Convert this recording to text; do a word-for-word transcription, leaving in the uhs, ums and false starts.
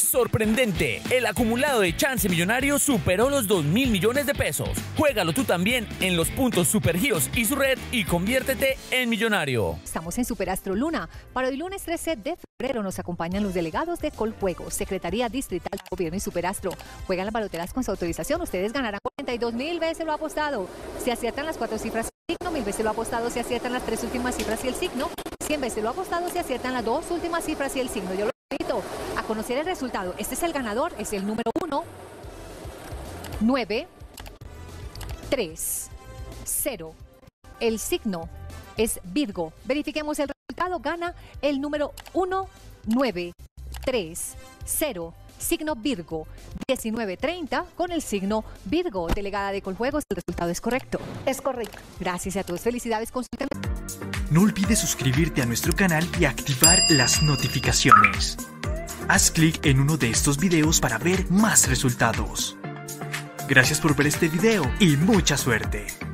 sorprendente. El acumulado de Chance Millonario superó los dos mil millones de pesos. Juégalo tú también en los puntos Supergiros y su red y conviértete en millonario. Estamos en Superastro Luna. Para el lunes trece de febrero nos acompañan los delegados de Coljuegos, Secretaría Distrital de Gobierno y Superastro. Juegan las baloteras con su autorización. Ustedes ganarán cuarenta y dos mil veces lo apostado. Si aciertan las cuatro cifras y el signo, mil veces lo apostado. Si aciertan las tres últimas cifras y el signo, cien veces lo apostado. Si aciertan las dos últimas cifras y el signo. Yo lo invito a conocer el resultado. Este es el ganador, es el número uno, nueve, tres, cero. El signo es Virgo. Verifiquemos el resultado. Gana el número uno, nueve, tres, cero. Signo Virgo. diecinueve treinta con el signo Virgo. Delegada de Coljuegos, el resultado es correcto. Es correcto. Gracias a todos. Felicidades. Consulten. No olvides suscribirte a nuestro canal y activar las notificaciones. Haz clic en uno de estos videos para ver más resultados. Gracias por ver este video y mucha suerte.